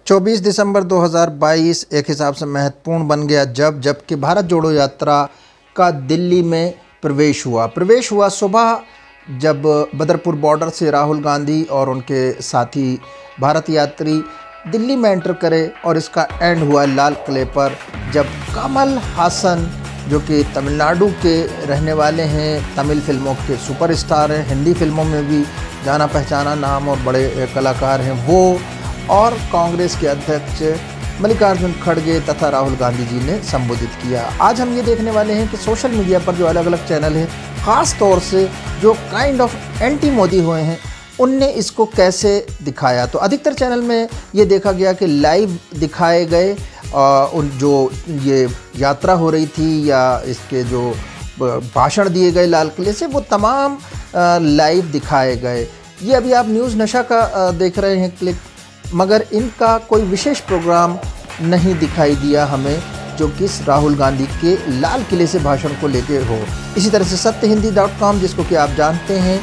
24 दिसंबर 2022 एक हिसाब से महत्वपूर्ण बन गया जबकि भारत जोड़ो यात्रा का दिल्ली में प्रवेश हुआ सुबह, जब बदरपुर बॉर्डर से राहुल गांधी और उनके साथी भारत यात्री दिल्ली में एंटर करे और इसका एंड हुआ लाल किले पर, जब कमल हासन जो कि तमिलनाडु के रहने वाले हैं, तमिल फिल्मों के सुपरस्टार हैं, हिंदी फिल्मों में भी जाना पहचाना नाम और बड़े कलाकार हैं, वो और कांग्रेस के अध्यक्ष मल्लिकार्जुन खड़गे तथा राहुल गांधी जी ने संबोधित किया। आज हम ये देखने वाले हैं कि सोशल मीडिया पर जो अलग अलग चैनल हैं, ख़ास तौर से जो काइंड ऑफ एंटी मोदी हुए हैं, उनने इसको कैसे दिखाया। तो अधिकतर चैनल में ये देखा गया कि लाइव दिखाए गए उन जो ये यात्रा हो रही थी या इसके जो भाषण दिए गए लाल किले से, वो तमाम लाइव दिखाए गए। ये अभी आप न्यूज़ नशा का देख रहे हैं क्लिप, मगर इनका कोई विशेष प्रोग्राम नहीं दिखाई दिया हमें जो कि राहुल गांधी के लाल किले से भाषण को लेके हो। इसी तरह से सत्यहिंदी.com, जिसको कि आप जानते हैं,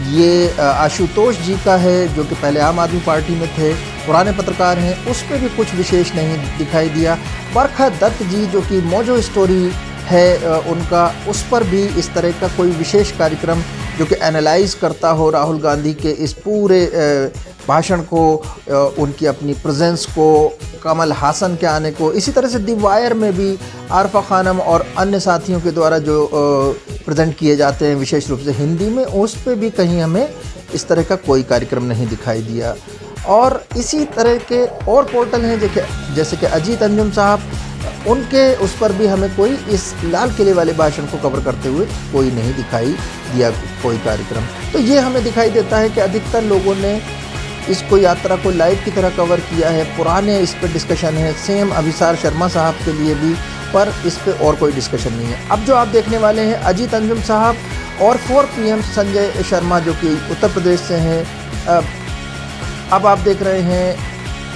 ये आशुतोष जी का है जो कि पहले आम आदमी पार्टी में थे, पुराने पत्रकार हैं, उस पर भी कुछ विशेष नहीं दिखाई दिया। बरखा दत्त जी जो कि मोजो स्टोरी है उनका, उस पर भी इस तरह का कोई विशेष कार्यक्रम जो कि एनालाइज करता हो राहुल गांधी के इस पूरे भाषण को, उनकी अपनी प्रेजेंस को, कमल हासन के आने को। इसी तरह से दी वायर में भी आरफा खानम और अन्य साथियों के द्वारा जो प्रेजेंट किए जाते हैं विशेष रूप से हिंदी में, उस पे भी कहीं हमें इस तरह का कोई कार्यक्रम नहीं दिखाई दिया। और इसी तरह के और पोर्टल हैं जैसे कि अजीत अंजुम साहब, उनके उस पर भी हमें कोई इस लाल किले वाले भाषण को कवर करते हुए कोई नहीं दिखाई दिया कोई कार्यक्रम। तो ये हमें दिखाई देता है कि अधिकतर लोगों ने इसको यात्रा को लाइव की तरह कवर किया है। पुराने इस पर डिस्कशन है, सेम अभिसार शर्मा साहब के लिए भी, पर इस पे और कोई डिस्कशन नहीं है। अब जो आप देखने वाले हैं अजीत अंजुम साहब और 4 PM संजय शर्मा जो कि उत्तर प्रदेश से हैं। अब आप देख रहे हैं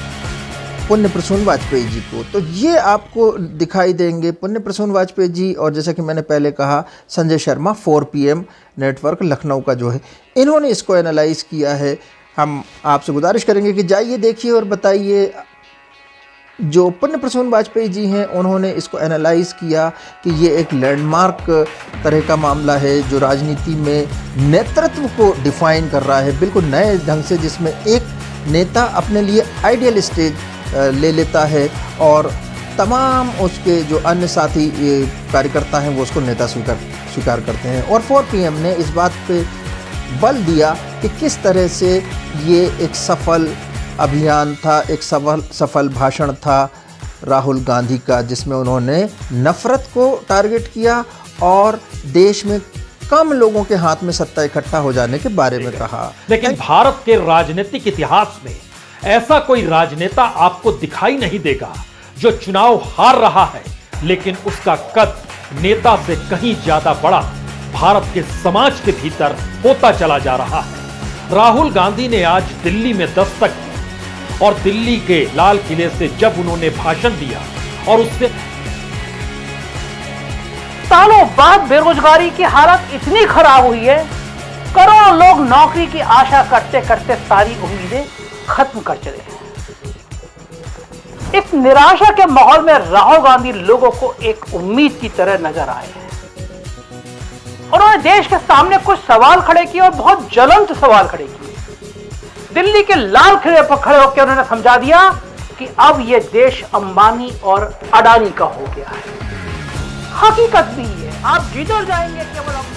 पुण्य प्रसून वाजपेयी जी को, तो ये आपको दिखाई देंगे पुण्य प्रसून वाजपेयी जी, और जैसा कि मैंने पहले कहा संजय शर्मा 4 PM नेटवर्क लखनऊ का जो है, इन्होंने इसको एनालाइज किया है। हम आपसे गुजारिश करेंगे कि जाइए देखिए और बताइए। जो पुण्य प्रसून वाजपेयी जी हैं, उन्होंने इसको एनालाइज किया कि ये एक लैंडमार्क तरह का मामला है जो राजनीति में नेतृत्व को डिफाइन कर रहा है बिल्कुल नए ढंग से, जिसमें एक नेता अपने लिए आइडियल स्टेज ले लेता है और तमाम उसके जो अन्य साथी कार्यकर्ता हैं वो उसको नेता स्वीकार करते हैं। और 4 PM ने इस बात पे बल दिया कि किस तरह से ये एक सफल अभियान था, एक सफल भाषण था राहुल गांधी का, जिसमें उन्होंने नफ़रत को टारगेट किया और देश में कम लोगों के हाथ में सत्ता इकट्ठा हो जाने के बारे में कहा। लेकिन भारत के राजनीतिक इतिहास में ऐसा कोई राजनेता आपको दिखाई नहीं देगा जो चुनाव हार रहा है लेकिन उसका कद नेता से कहीं ज्यादा बड़ा भारत के समाज के भीतर होता चला जा रहा है। राहुल गांधी ने आज दिल्ली में दस्तक दी और दिल्ली के लाल किले से जब उन्होंने भाषण दिया और उससे सालों बाद बेरोजगारी की हालत इतनी खराब हुई है, करोड़ों लोग नौकरी की आशा करते करते सारी उम्मीदें खत्म कर चले हैं। इस निराशा के माहौल में राहुल गांधी लोगों को एक उम्मीद की तरह नजर आए हैं। उन्होंने देश के सामने कुछ सवाल खड़े किए और बहुत ज्वलंत सवाल खड़े किए। दिल्ली के लाल किले पर खड़े होकर उन्होंने समझा दिया कि अब यह देश अंबानी और अडानी का हो गया है। हकीकत भी है, आप जिधर जाएंगे केवल